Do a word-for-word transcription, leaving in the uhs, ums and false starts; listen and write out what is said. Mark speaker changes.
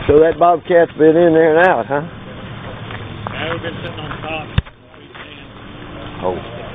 Speaker 1: So that bobcat's been in there and out, huh?
Speaker 2: Yeah, we've been sitting on top.
Speaker 1: Oh.